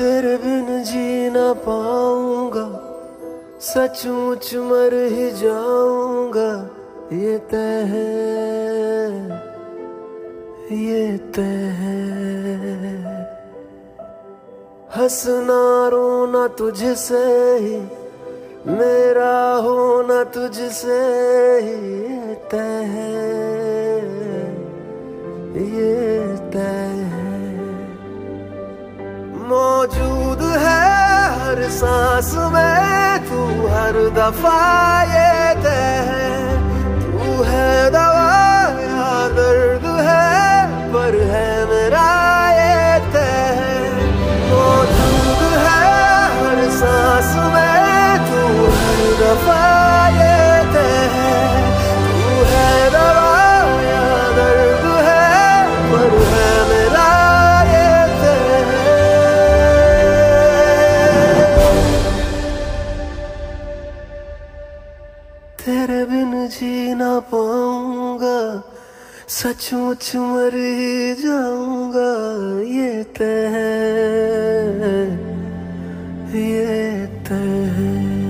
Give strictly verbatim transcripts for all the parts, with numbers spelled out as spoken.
तेरे बिन जी ना पाऊंगा, सचमुच मर ही जाऊंगा, ये तय है, ये तय है। हंसना रोना तुझसे ही, मेरा होना तुझसे ही, ये तय है, ये तय है। मौजूद है हर सांस में तू, हर दफा ये तय है। तू है दवा या दर्द है, पर है मेरा ये तय है। मौजूद है हर सांस में तू, हर दफा ये तय है। तू है दवा या दर्द है, पर है मेरा ये तय है। तेरे बिन जी ना पाऊंगा, सचमुच मर ही जाऊंगा, ये तय है, ये तय है।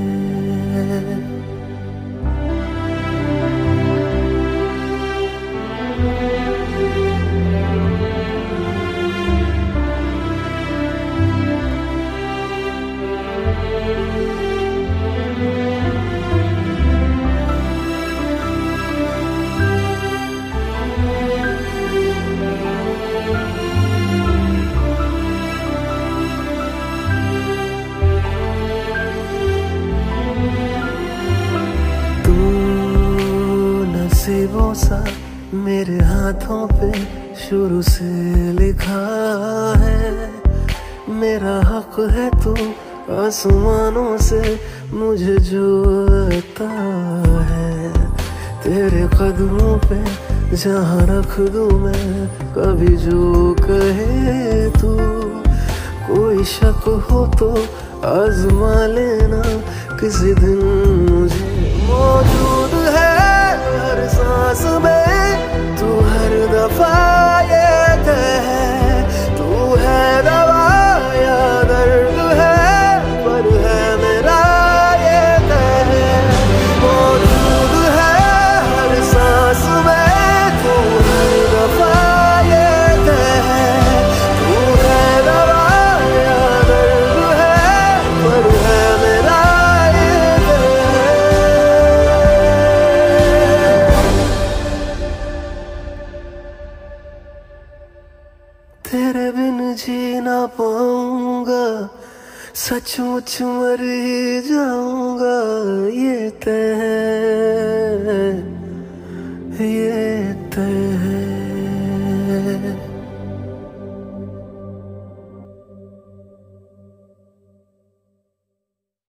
नसीबों सा मेरे हाथों पे शुरू से लिखा है, मेरा हक है तू आसमानों से मुझे जो आता है। तेरे कदमों पे जहाँ रख दूँ मैं कभी जो कहे तू, कोई शक हो तो आजमा लेना किसी दिन मुझे। मौजूद है हर सांस में तू, हर दफा ये तय है। तू है दवा या दर्द है, पर है मेरा ये तय है। मौजूद है हर सांस में तू, हर दफा ये तय है। तू है दवा या दर्द है, पर है मेरा ये तय है। तेरे बिन जी ना पाऊंगा, सचमुच मर ही जाऊंगा, ये तय है।